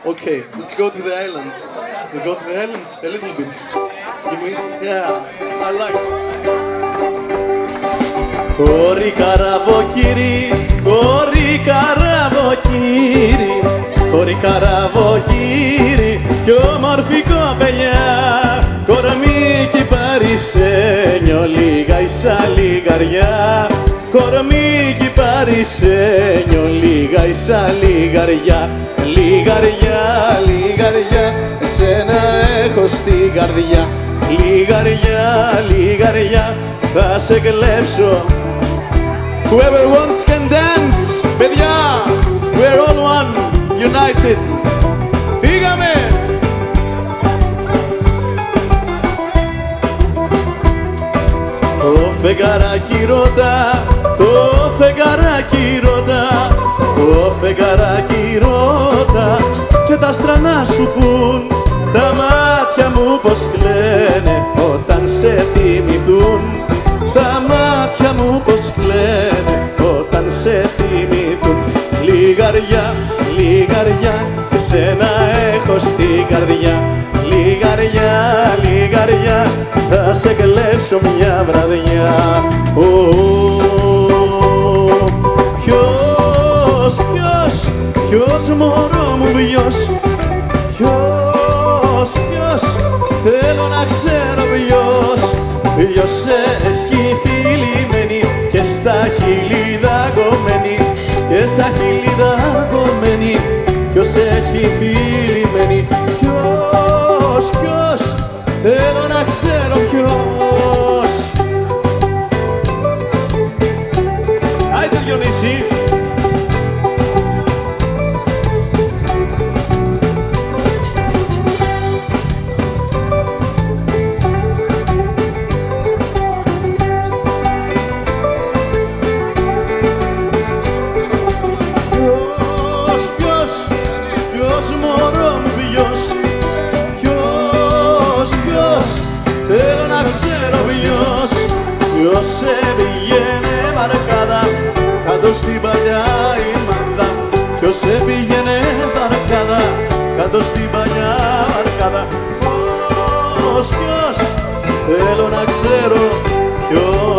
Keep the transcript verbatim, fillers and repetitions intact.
Okay, let's go to the islands. We go to the islands a little bit. You mean? Yeah, I like it. Κόρη καραβοκύρι, κόρη καραβοκύρι, κόρη καραβοκύρι κι όμορφη κοπελιά, κορμίκι παρισένιο, λίγα ίσα λιγαριά, κορμίκι παρισένιο, λίγα ίσα λιγαριά, λιγαριά, λιγαριά, εσένα έχω στην καρδιά, λιγαριά, λιγαριά, θα σε κλέψω. Whoever wants can dance, παιδιά, we're all one, united. Φύγαμε! Το φεγγαράκι ρώτα, το φεγγαράκι ρώτα, το φεγγαράκι ρώτα και τα στρανά σου πουν, τα μάτια μου πως κλαίνε όταν σε θυμηθούν, τα μάτια μου πως κλαίνε όταν σε θυμηθούν. Λιγαριά, λιγαριά, εσένα έχω στην καρδιά, λιγαριά, λιγαριά, θα σε κλέψω μια βραδιά. Oh, ποιος, ποιος, ποιος μωρό μου ποιος, ποιος, ποιος, θέλω να ξέρω ποιος, ποιος έχει θυλημένη και στα χείλη δαγκωμένη, και στα χείλη δαγκωμένη, ποιος έχει θυλημένη, ποιος, ποιος, θέλω να ξέρω ποιος. Άιτε Διονύση. Θέλω να ξέρω ποιος, ποιος σε πήγαινε βαρκάδα κάτω στην παλιά η μανδά, ποιος σε πήγαινε βαρκάδα κάτω στην παλιά βαρκάδα. Ποιος, ποιος, θέλω να ξέρω ποιος.